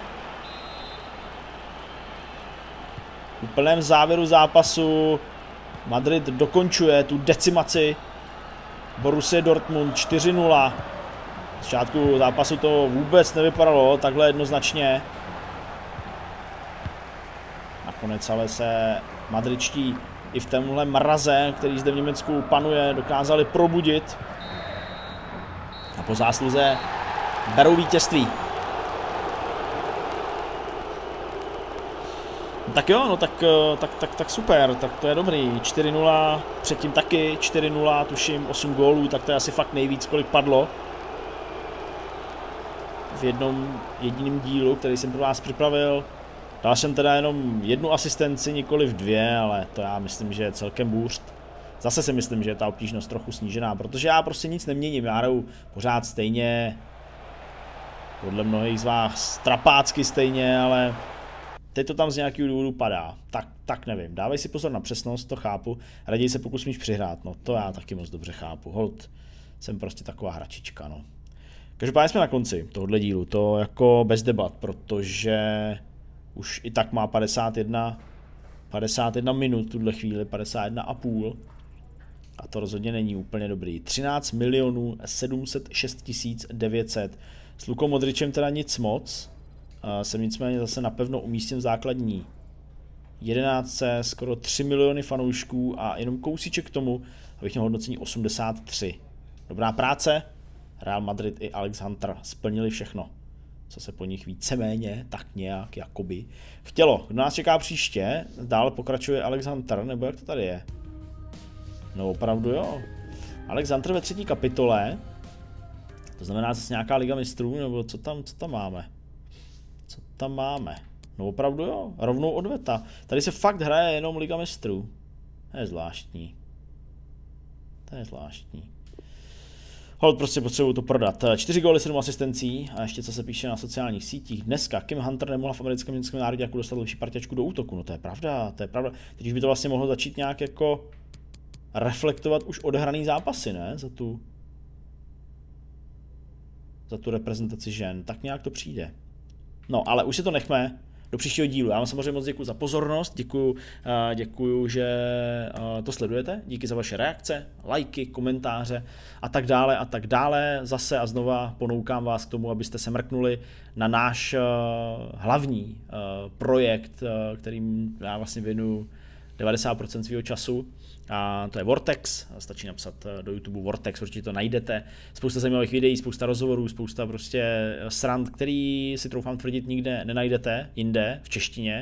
V úplném závěru zápasu Madrid dokončuje tu decimaci Borussia Dortmund 4-0. Z začátku zápasu to vůbec nevypadalo takhle jednoznačně. Nakonec ale se madridští i v tomhle mraze, který zde v Německu panuje, dokázali probudit. A po zásluze berou vítězství. Tak jo, no tak super, tak to je dobrý. 4-0, předtím taky 4-0, tuším 8 gólů, tak to je asi fakt nejvíc, kolik padlo. V jednom jediném dílu, který jsem pro vás připravil. Dal jsem teda jenom 1 asistenci, nikoliv 2, ale to já myslím, že je celkem bůřt. Zase si myslím, že je ta obtížnost trochu snížená, protože já prostě nic neměním, já hraju pořád stejně. Podle mnohých z vás strapácky stejně, ale teď to tam z nějakého důvodu padá. Tak nevím, dávej si pozor na přesnost, to chápu. Raději se pokusíš přihrát, no to já taky moc dobře chápu. Holt, jsem prostě taková hračička, no. Každopádně jsme na konci tohohle dílu, to jako bez debat, protože už i tak má 51 minut v tuhle chvíli, 51,5. A to rozhodně není úplně dobrý. 13 706 900. S Lukou Modričem teda nic moc. Jsem nicméně zase napevno umístěn v základní 11, skoro 3 miliony fanoušků a jenom kousíček k tomu, abych měl hodnocení 83. Dobrá práce. Real Madrid i Alex Hunter splnili všechno, co se po nich víceméně tak nějak jakoby chtělo. Kdo nás čeká příště? Dál pokračuje Alex Hunter, nebo jak to tady je? No opravdu jo. Alex Hunter ve 3. kapitole. To znamená zase nějaká Liga mistrů, nebo co tam máme? Co tam máme? No opravdu jo, rovnou odveta. Tady se fakt hraje jenom Liga mistrů. To je zvláštní. To je zvláštní. Holt, prostě potřebuju to prodat. 4 góly, 7 asistencí a ještě co se píše na sociálních sítích. Dneska Kim Hunter nemohla v americkém německém národě jako dostat lepší partiačku do útoku. No to je pravda, to je pravda. Teď už by to vlastně mohlo začít nějak jako reflektovat už odehraný zápasy, ne? Za tu reprezentaci žen. Tak nějak to přijde. No, ale už si to nechme do příštího dílu. Já vám samozřejmě moc děkuji za pozornost, děkuju, že to sledujete, díky za vaše reakce, lajky, komentáře a tak dále. Zase a znova ponoukám vás k tomu, abyste se mrknuli na náš hlavní projekt, kterým já vlastně věnuju 90% svého času. A to je Vortex, stačí napsat do YouTube Vortex, určitě to najdete. Spousta zajímavých videí, spousta rozhovorů, spousta prostě srand, který si troufám tvrdit nikde nenajdete jinde v češtině.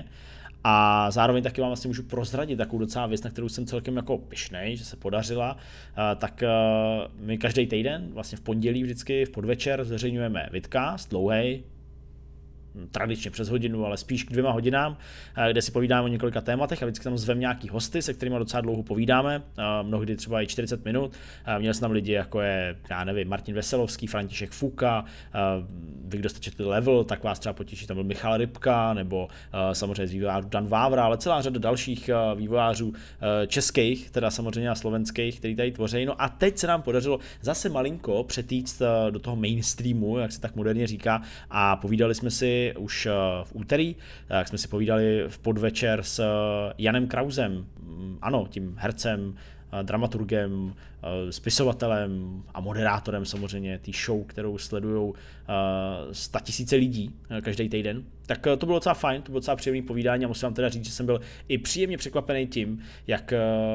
A zároveň taky vám vlastně můžu prozradit takovou docela věc, na kterou jsem celkem jako pyšnej, že se podařila. Tak my každý týden, vlastně v pondělí vždycky v podvečer zveřejňujeme vidcast, dlouhej, tradičně přes hodinu, ale spíš k 2 hodinám, kde si povídáme o několika tématech a vždycky tam zveme nějaký hosty, se kterými docela dlouho povídáme, mnohdy třeba i 40 minut. Měli jsme tam lidi, jako je, já nevím, Martin Veselovský, František Fuka, vy, kdo jste četli Level, tak vás třeba potěší, tam byl Michal Rybka, nebo samozřejmě z vývojářů Dan Vávra, ale celá řada dalších vývojářů českých, teda samozřejmě a slovenských, který tady tvoří. No a teď se nám podařilo zase malinko přetýct do toho mainstreamu, jak se tak moderně říká, a povídali jsme si už v úterý, tak jsme si povídali v podvečer s Janem Krausem, ano, tím hercem, dramaturgem, spisovatelem a moderátorem samozřejmě té show, kterou sledujou 100 000 lidí každý týden. Tak to bylo docela fajn, to bylo docela příjemný povídání a musím vám teda říct, že jsem byl i příjemně překvapený tím, jak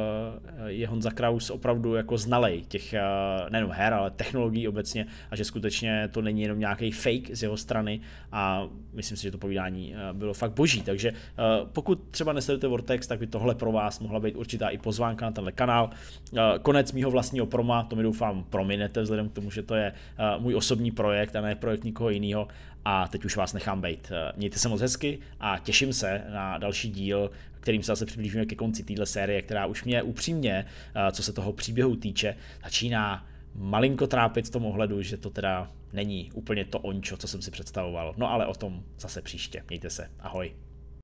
je Honza Kraus opravdu jako znalej těch nejenom her, ale technologií obecně a že skutečně to není jenom nějaký fake z jeho strany a myslím si, že to povídání bylo fakt boží. Takže pokud třeba nesledujete Vortex, tak by tohle pro vás mohla být určitá i pozvánka na tenhle kanál. Konec mýho vlastního proma, to mi doufám prominete vzhledem k tomu, že to je můj osobní projekt a ne projekt nikoho jiného. A teď už vás nechám bejt. Mějte se moc hezky a těším se na další díl, kterým se zase přiblížíme ke konci téhle série, která už mě upřímně, co se toho příběhu týče, začíná malinko trápit v tom ohledu, že to teda není úplně to ončo, co jsem si představoval. No ale o tom zase příště. Mějte se. Ahoj.